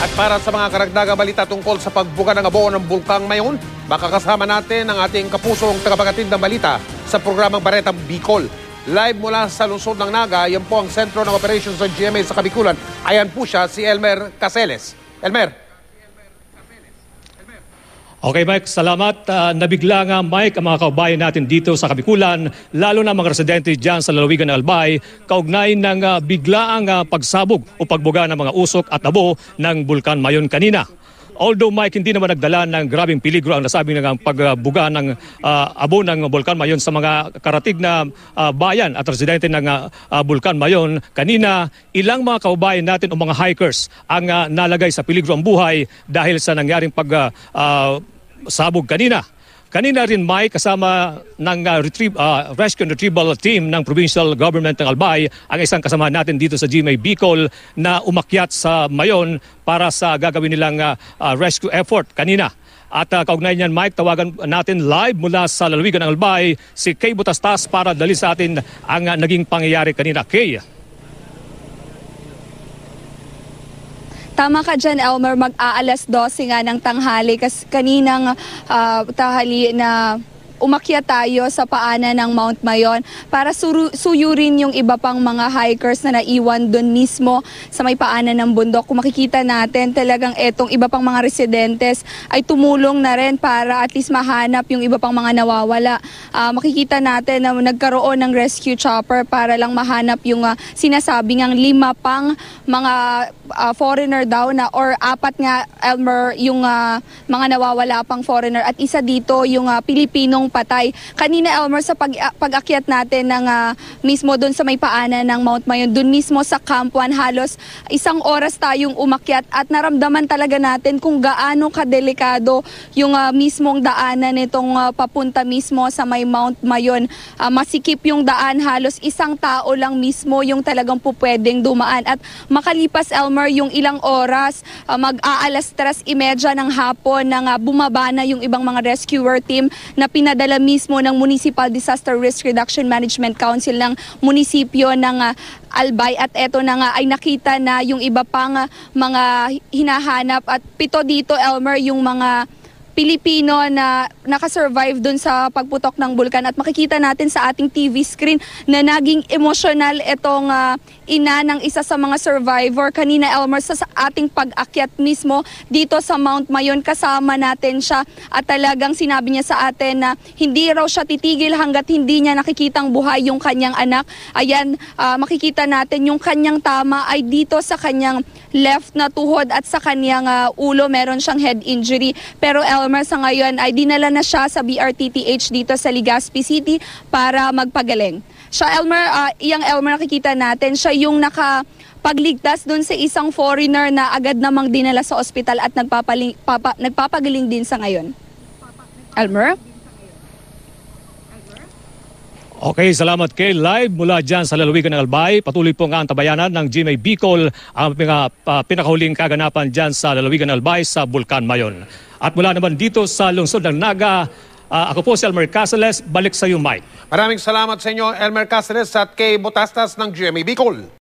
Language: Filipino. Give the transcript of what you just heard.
At para sa mga karagdagang balita tungkol sa pagbuga ng abo ng Bulkang Mayon, makakasama natin ang ating kapusong tagapaghatid ng balita sa programang Baretang Bicol. Live mula sa lungsod ng Naga, yan po ang sentro ng operations ng GMA sa Kabikulan. Ayan po siya, si Elmer Caseles. Elmer. Okay Mike, salamat. Nabigla nga Mike ang mga kaubayan natin dito sa Kabikulan, lalo na mga residente dyan sa lalawigan ng Albay, kaugnay ng biglaang pagsabog o pagbuga ng mga usok at abo ng Bulkan Mayon kanina. Although Mike, hindi naman nagdala ng grabing peligro ang nasabing ng pagbuga ng abo ng Bulkan Mayon sa mga karatig na bayan at residente ng Bulkan Mayon. Kanina, ilang mga kaubayan natin o mga hikers ang nalagay sa peligro ang buhay dahil sa nangyaring sabog kanina. Kanina rin Mike, kasama ng rescue and retrieval team ng provincial government ng Albay ang isang kasama natin dito sa GMA Bicol na umakyat sa Mayon para sa gagawin nilang rescue effort kanina. At kaugnay niyan Mike, tawagan natin live mula sa lalawigan ng Albay si Kay Butastas para dali sa atin ang naging pangyayari kanina. Kay. Tama ka dyan, Elmer, mag-aalas 12 nga ng tanghali kasi kaninang tahali na umakyat tayo sa paanan ng Mount Mayon para suyurin yung iba pang mga hikers na naiwan doon mismo sa may paanan ng bundok. Kung makikita natin, talagang etong iba pang mga residentes ay tumulong na rin para at least mahanap yung iba pang mga nawawala. Makikita natin na nagkaroon ng rescue chopper para lang mahanap yung sinasabing ang 5 pang mga foreigner daw na or 4 nga, Elmer, yung mga nawawala pang foreigner at isa dito yung Pilipinong patay. Kanina, Elmer, sa pag-akyat natin ng mismo doon sa may paanan ng Mount Mayon, doon mismo sa Camp 1, halos 1 oras tayong umakyat at naramdaman talaga natin kung gaano kadelikado yung mismong daanan nitong papunta mismo sa may Mount Mayon. Masikip yung daan, halos 1 tao lang mismo yung talagang pupwedeng dumaan. At makalipas, Elmer, yung ilang oras, mag-aalas 3:30 ng hapon nang bumaba na yung ibang mga rescuer team na pinadala mismo ng Municipal Disaster Risk Reduction Management Council ng munisipyo ng Albay. At eto na nga ay nakita na yung iba pang mga hinahanap at 7 dito, Elmer, yung mga Pilipino na nakasurvive dun sa pagputok ng bulkan. At makikita natin sa ating TV screen na naging emosyonal itong ina ng isa sa mga survivor. Kanina, Elmer, sa ating pag-akyat mismo dito sa Mount Mayon, kasama natin siya at talagang sinabi niya sa atin na hindi raw siya titigil hanggat hindi niya nakikitang buhay yung kanyang anak. Ayan, makikita natin yung kanyang tama ay dito sa kanyang left na tuhod at sa kanyang ulo meron siyang head injury. Pero Elmer, sa ngayon ay dinala na siya sa BRTTH dito sa Legazpi City para magpagaling. Siya, Elmer, Elmer, nakikita natin, siya yung nakapagligtas doon sa isang foreigner na agad namang dinala sa ospital at nagpapagaling din sa ngayon. Elmer? Okay, salamat kay live mula dyan sa lalawigan ng Albay. Patuloy po nga ang tabayanan ng GMA Bicol ang pinakahuling kaganapan dyan sa lalawigan ng Albay sa Bulkan Mayon. At mula naman dito sa lungsod ng Naga, ako po si Elmer Caseles. Balik sa iyo, Mike. Maraming salamat sa inyo, Elmer Caseles at kay Butastas ng GMA Bicol.